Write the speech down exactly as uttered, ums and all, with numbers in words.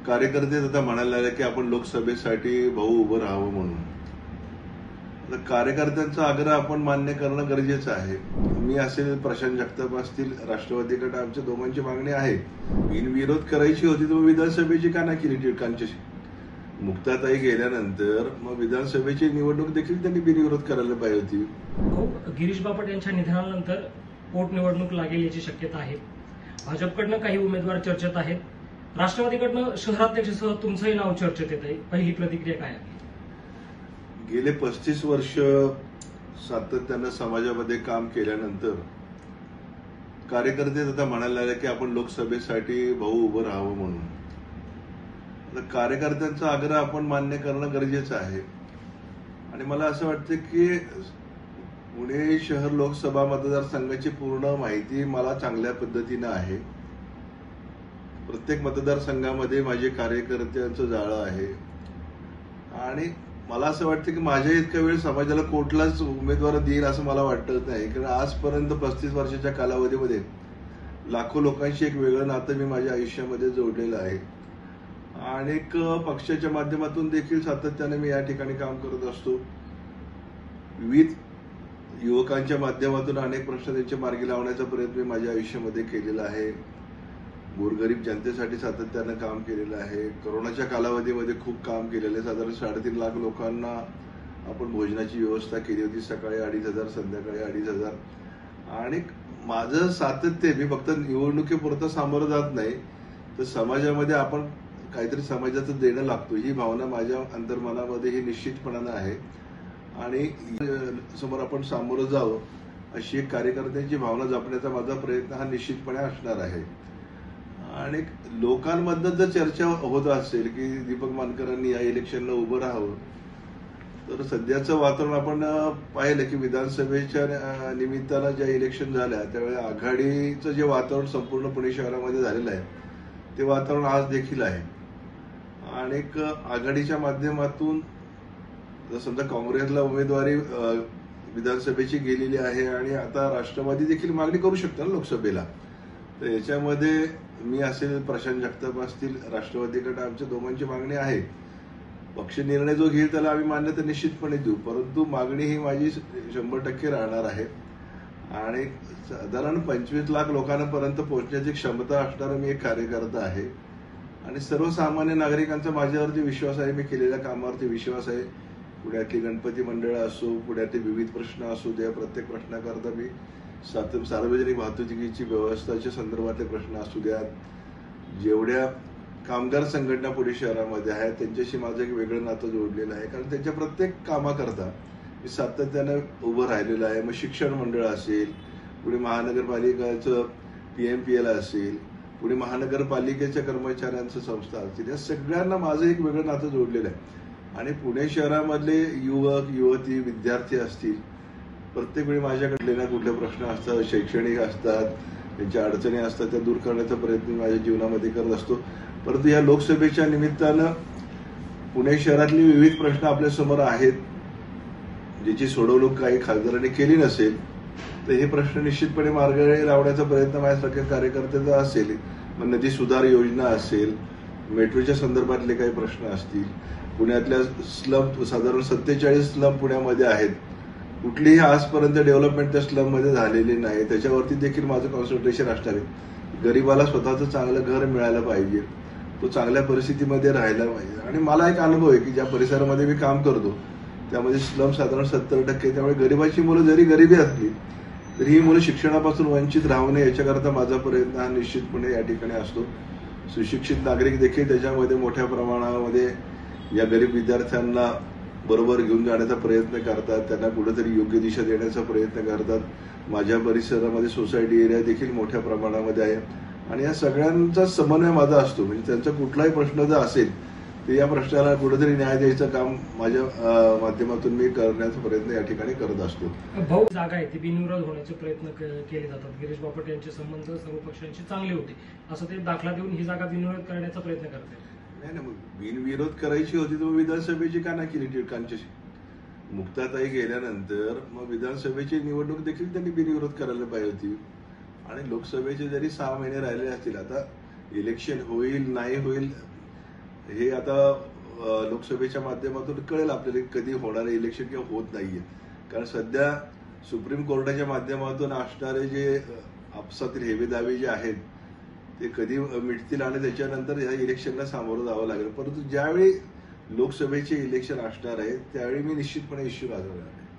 कार्यकर्ते आता म्हणायला लागले की आपण लोकसभेसाठी भाऊ उभं राहावं म्हणून. आता कार्यकर्त्यांचा आग्रह आपण मान्य करणं गरजेचं आहे. मी असेल, प्रशांत जगताप असतील, राष्ट्रवादी गट, आमच्या दोघांची मागणी आहे. बिनविरोध करायची होती तर विधानसभेची का नाही केली टिळकांच्याशी? मुक्ताताई गेल्यानंतर मग विधानसभेची निवडणूक देखील त्यांनी बिनविरोध करायला पाहिजे होती. हो, गिरीश बापट यांच्या निधनानंतर पोटनिवडणूक लागेल याची शक्यता आहे. भाजपकडनं काही उमेदवार चर्चेत आहेत. राष्ट्रवादीकडनं शहराध्यक्षसह तुमचंही नाव चर्चेत येत आहे. पहिली प्रतिक्रिया काय आहे? गेले पस्तीस वर्ष सातत्यानं समाजामध्ये काम केल्यानंतर कार्यकर्ते आता म्हणायला लागले की आपण लोकसभेसाठी भाऊ उभं राहावं म्हणून. आता कार्यकर्त्यांचा आग्रह आपण मान्य करणं गरजेचं आहे. आणि मला असं वाटतं की पुणे शहर लोकसभा मतदारसंघाची पूर्ण माहिती मला चांगल्या पद्धतीनं आहे. प्रत्येक मतदारसंघामध्ये माझे कार्यकर्त्यांचं जाळं आहे. आणि मला असं वाटतं की माझ्या इतका वेळ समाजाला कुठलाच उमेदवार देईल असं मला वाटत नाही. कारण आजपर्यंत पस्तीस वर्षाच्या कालावधीमध्ये लाखो लोकांशी एक वेगळं नातं मी माझ्या आयुष्यामध्ये जोडलेलं आहे. आणि पक्षाच्या माध्यमातून देखील सातत्याने मी या ठिकाणी काम करत असतो. विविध युवकांच्या माध्यमातून अनेक प्रश्न त्यांच्या मार्गी लावण्याचा प्रयत्न मी माझ्या आयुष्यामध्ये केलेला आहे. गोरगरीब जनतेसाठी सातत्यानं काम केलेलं आहे. कोरोनाच्या कालावधीमध्ये खूप काम केलेलं आहे. साधारण साडेतीन लाख लोकांना आपण भोजनाची व्यवस्था केली होती. सकाळी अडीच हजार, संध्याकाळी अडीच हजार. आणि माझं सातत्य, मी फक्त निवडणुकीपुरतं सामोरं जात नाही, तर समाजामध्ये आपण काहीतरी समाजाचं देणं लागतो ही भावना माझ्या अंतर्मनामध्ये ही निश्चितपणानं आहे. आणि समोर आपण सामोरं जावं अशी एक कार्यकर्त्यांची भावना जपण्याचा माझा प्रयत्न हा निश्चितपणे असणार आहे. आणि लोकांमधनं जर चर्चा होत असेल की दीपक मानकरांनी या इलेक्शनला उभं राहावं, तर सध्याचं वातावरण आपण पाहिलं की विधानसभेच्या निमित्तानं ज्या इलेक्शन झाल्या त्यावेळी आघाडीचं जे वातावरण संपूर्ण पुणे शहरामध्ये झालेलं आहे ते वातावरण आज देखील आहे. आणि आघाडीच्या माध्यमातून समजा काँग्रेसला उमेदवारी विधानसभेची गेलेली आहे आणि आता राष्ट्रवादी देखील मागणी करू शकतो ना लोकसभेला. तर याच्यामध्ये मी असेल, प्रशांत जगताप असतील, राष्ट्रवादी गट, आमच्या दोघांची मागणी आहे. पक्ष निर्णय जो घेईल त्याला आम्ही मान्यता निश्चितपणे देऊ, परंतु मागणी ही माझी शंभर टक्के राहणार आहे. आणि साधारण पंचवीस लाख लोकांपर्यंत पोहोचण्याची क्षमता असणारा मी एक कार्यकर्ता आहे. आणि सर्वसामान्य नागरिकांचा माझ्यावरती विश्वास आहे, मी केलेल्या कामावरती विश्वास आहे. पुण्यातली गणपती मंडळं असो, पुण्यातले विविध प्रश्न असू द्या, प्रत्येक प्रश्नाकरता मी सार्वजनिक वाहतुकीची व्यवस्थेच्या संदर्भातले प्रश्न असू द्या, जेवढ्या कामगार संघटना पुणे शहरामध्ये आहेत त्यांच्याशी माझं एक वेगळं नातं जोडलेलं आहे. कारण त्यांच्या प्रत्येक कामाकरता मी सातत्यानं उभं राहिलेलं आहे. मग शिक्षण मंडळ असेल, पुणे महानगरपालिकेचं पी एम पी एल असेल, पुणे महानगरपालिकेच्या कर्मचाऱ्यांचं संस्था असतील, या सगळ्यांना माझं एक वेगळं नातं जोडलेलं आहे. आणि पुणे शहरामधले युवक, युवती, विद्यार्थी असतील, प्रत्येक वेळी माझ्याकडे ना कुठले प्रश्न असतात, शैक्षणिक असतात, त्यांच्या अडचणी असतात, त्या दूर करण्याचा प्रयत्न माझ्या जीवनामध्ये करत असतो. परंतु या लोकसभेच्या निमित्तानं पुणे शहरातली विविध प्रश्न आपल्यासमोर आहेत, ज्याची सोडवणूक काही खासदारांनी केली नसेल, तर हे प्रश्न निश्चितपणे मार्गी लावण्याचा प्रयत्न माझ्यासारख्या कार्यकर्त्याचा असेल. मग नदी सुधार योजना असेल, मेट्रोच्या संदर्भातले काही प्रश्न असतील, पुण्यातल्या स्लम साधारण सत्तेचाळीस स्लम पुण्यामध्ये आहेत, कुठलीही आजपर्यंत डेव्हलपमेंट त्या स्लम मध्ये झालेली नाही, त्याच्यावरती देखील माझं कॉन्सन्ट्रेशन असणार आहे. गरीबाला स्वतःचं चांगलं घर मिळायला पाहिजे, तो चांगल्या परिस्थितीमध्ये राहायला पाहिजे. आणि मला एक अनुभव आहे की ज्या परिसरामध्ये मी काम करतो त्यामध्ये स्लम साधारण सत्तर टक्के, त्यामुळे गरीबाची मुलं जरी गरिबी असली तरी ही मुलं शिक्षणापासून वंचित राहू नये याच्याकरता माझा प्रयत्न हा निश्चितपणे या ठिकाणी असतो. सुशिक्षित नागरिक देखील त्याच्यामध्ये मोठ्या प्रमाणामध्ये या गरीब विद्यार्थ्यांना बरोबर घेऊन जाण्याचा प्रयत्न करतात, त्यांना कुठेतरी योग्य दिशा देण्याचा प्रयत्न करतात. माझ्या परिसरामध्ये सोसायटी एरिया देखील मोठ्या प्रमाणामध्ये आहे. आणि या सगळ्यांचा समन्वय माझा असतो. म्हणजे त्यांचा कुठलाही प्रश्न जर असेल तर या प्रश्नाला कुठेतरी न्याय द्यायचं काम माझ्या माध्यमातून मी करण्याचा प्रयत्न या ठिकाणी करत असतो. भाऊ, जागा आहे ती बिनविरोध होण्याचे प्रयत्न केले जातात. गिरीश बापट यांचे संबंध सर्व पक्षांशी चांगले होते असं ते दाखला देऊन ही जागा बिनविरोध करण्याचा प्रयत्न करतात. नाही ना, मग बिनविरोध करायची होती तर विधानसभेची का नाही केली टिळकांच्याशी? मुक्ताताई गेल्यानंतर मग विधानसभेची निवडणूक देखील त्यांनी बिनविरोध करायला पाहिजे होती. आणि लोकसभेचे जरी सहा महिने राहिले असतील, आता इलेक्शन होईल नाही होईल हे आता अ, लोकसभेच्या माध्यमातून कळेल आपल्याला कधी होणारं इलेक्शन किंवा होत नाहीये. कारण सध्या सुप्रीम कोर्टाच्या माध्यमातून असणारे जे आपसातील हेवेदावे जे आहेत ते कधी मिटतील आणि त्याच्यानंतर या इलेक्शनला सामोरं जावं लागेल. परंतु ज्यावेळी लोकसभेचे इलेक्शन असणार आहे त्यावेळी मी निश्चितपणे इश्यू गाजवणार आहे.